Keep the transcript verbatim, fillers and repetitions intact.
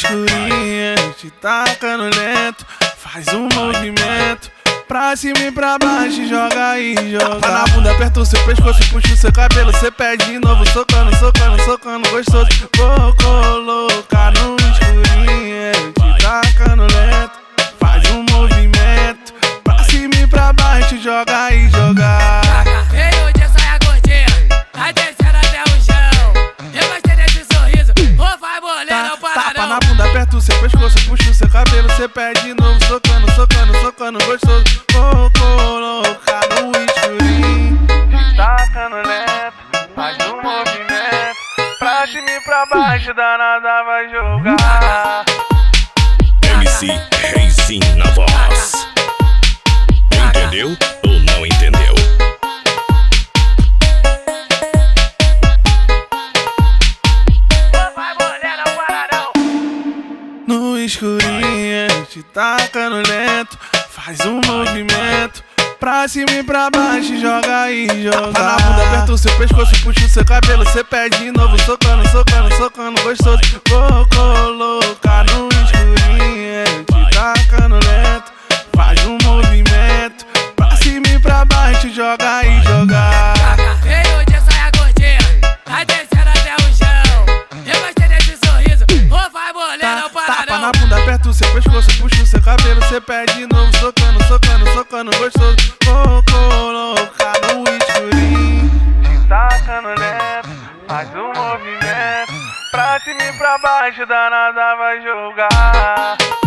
escurinho, te tacando lento. Faz um movimento pra cima e pra baixo, joga aí, joga. Tapa na bunda, aperta o seu pescoço, puxa o seu cabelo, cê pede de novo, socando, socando, socando, gostoso. Vou colocar no escurinho, te tacando lento. Faz um movimento pra cima e pra baixo, joga aí, joga. Veio de saia gordinha, vai descendo até o chão. Eu gostei desse sorriso, ou vai bolando, paradão. Tapa na bunda, aperta o seu pescoço, puxa o seu cabelo, cê pede de novo, socando, socando, socando, gostoso. Vou colocar no escurinho, te tacando lento. Faz um movimento pra cima e pra baixo, danada vai jogar. M C Reizinho na voz. Entendeu ou não entendeu? Vai bolando, paradão. No escurinho, te tacando lento. Faz um movimento pra cima e pra baixo, joga aí, joga. Tapa na bunda, aperta o seu pescoço, puxa o seu cabelo, cê pede de novo, socando, socando, socando, gostoso. Vou colocar no escurinho, te tacando lento. Faz um movimento pra cima e pra baixo, joga aí, joga. Veio de saia gordinha, vai descendo até o chão. Eu gostei desse sorriso, ou vai bolando, Tapa na paradão. bunda, aperta o seu pescoço, puxa o seu cabelo, cê pede de novo, socando, socando, socando, gostoso. Vou colocar no escurinho, te tacando lento. Faz um movimento pra cima e pra baixo, danada vai jogar.